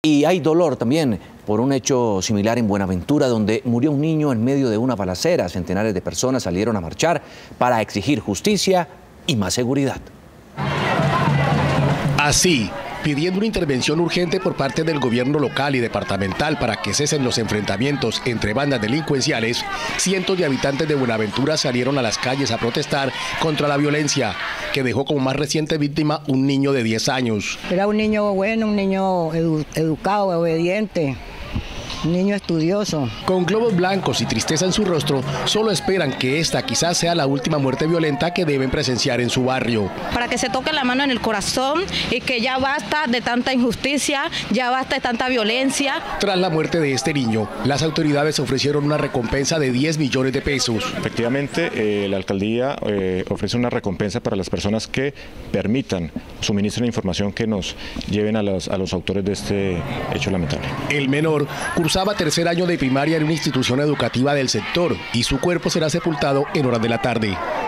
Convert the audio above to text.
Y hay dolor también por un hecho similar en Buenaventura, donde murió un niño en medio de una balacera. Centenares de personas salieron a marchar para exigir justicia y más seguridad. Así, pidiendo una intervención urgente por parte del gobierno local y departamental para que cesen los enfrentamientos entre bandas delincuenciales, cientos de habitantes de Buenaventura salieron a las calles a protestar contra la violencia, que dejó como más reciente víctima un niño de 10 años. Era un niño bueno, un niño educado, obediente. Un niño estudioso. Con globos blancos y tristeza en su rostro, solo esperan que esta quizás sea la última muerte violenta que deben presenciar en su barrio. Para que se toque la mano en el corazón y que ya basta de tanta injusticia, ya basta de tanta violencia. Tras la muerte de este niño, las autoridades ofrecieron una recompensa de 10 millones de pesos. Efectivamente, la alcaldía ofrece una recompensa para las personas que permitan, suministren información que nos lleven a los autores de este hecho lamentable. El menor cursaba tercer año de primaria en una institución educativa del sector y su cuerpo será sepultado en horas de la tarde.